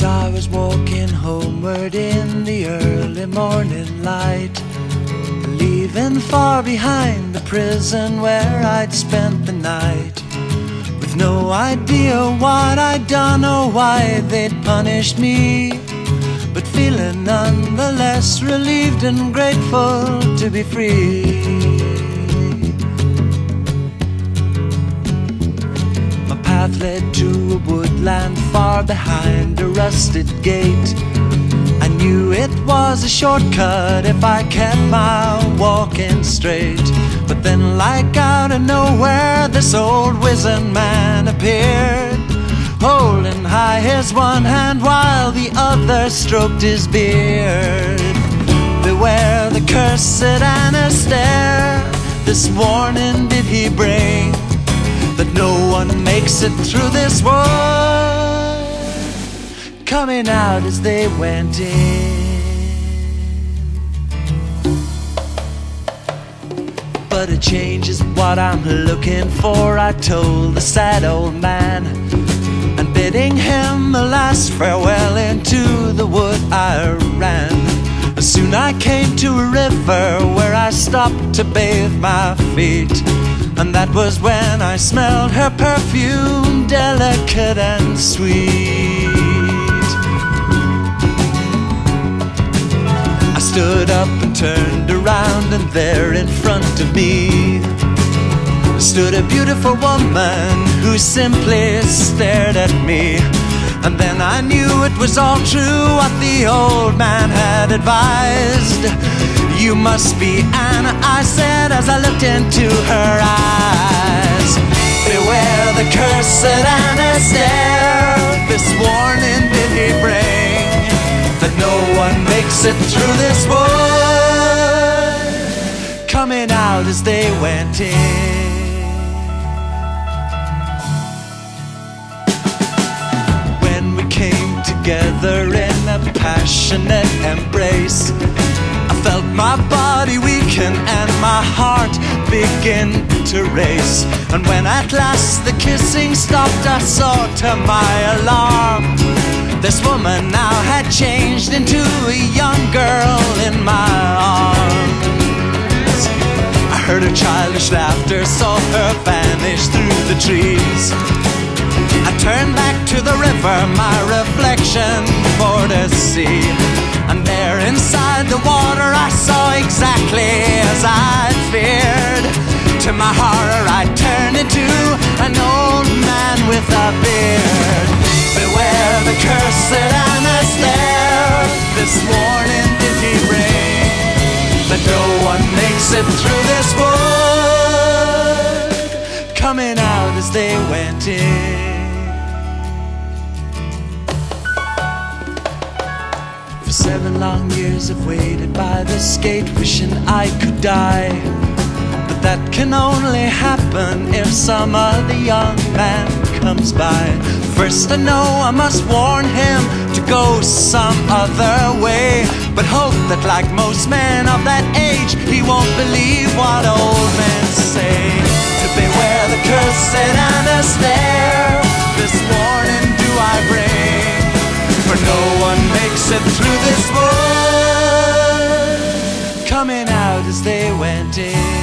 As I was walking homeward in the early morning light, leaving far behind the prison where I'd spent the night, with no idea what I'd done or why they'd punished me, but feeling nonetheless relieved and grateful to be free. My path led to a woodland far behind a rusted gate. I knew it was a shortcut if I kept my walking straight. But then, like out of nowhere, this old wizened man appeared, holding high his one hand while the other stroked his beard. Beware the cursed and a stare, this warning did he bring, that no one makes it through this world coming out as they went in. But a change is what I'm looking for, I told the sad old man, and bidding him a last farewell into the wood I ran. Soon I came to a river where I stopped to bathe my feet, and that was when I smelled her perfume, delicate and sweet. I stood up and turned around, and there in front of me stood a beautiful woman who simply stared at me. And then I knew it was all true what the old man had advised. You must be Anna, I said as I looked into her eyes. Beware the cursed Anna stare, this warning did he bring, that no one makes it through this wood coming out as they went in. Came together in a passionate embrace, I felt my body weaken and my heart begin to race. And when at last the kissing stopped, I saw to my alarm, this woman now had changed into a young girl in my arms. I heard her childish laughter, saw her vanish through the trees. I turned back to the river, my reflection for to see. And there inside the water I saw exactly as I'd feared. To my horror I turned into an old man with a beard. Beware the cursed and the stare, this warning did he bring, that no one makes it through this wood coming out as they went in. For 7 long years I've waited by this gate, wishing I could die. But that can only happen if some other young man comes by. First I know I must warn him to go some other way, but hope that like most men of that age, he won't believe what old men say. To beware the cursed and the stare, this warning do I bring, for no one makes it through this wood coming out as they went in.